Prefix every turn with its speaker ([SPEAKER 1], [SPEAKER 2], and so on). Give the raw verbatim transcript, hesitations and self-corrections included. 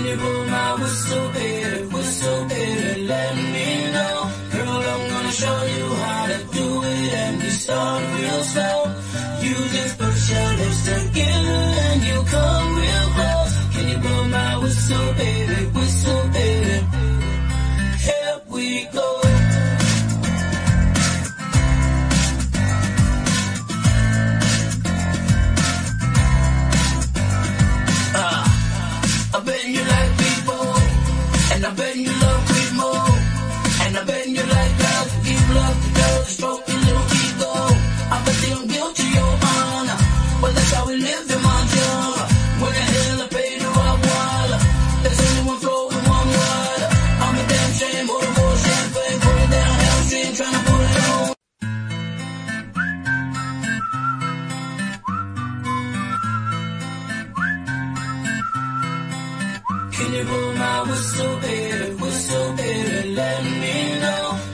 [SPEAKER 1] you blow my whistle, baby, whistle, baby, let me know. Girl, I'm gonna show you how to do it, and we start real slow. You just push your lips together and you come real close. Can you blow my whistle, baby, whistle, baby? Here we go. I bet you like people, and I bet you love me more, and I bet you like girls who give love to girls who stroke your little ego. I bet they don't guilt you, your honor, but that's how we live in Montana. When the hell I pay to rock water, there's only one flow and one water. I'm a damn shame, order more champagne, put it down, hamstring, trying to put it on. Can you blow my whistle, baby, whistle, baby, let me know.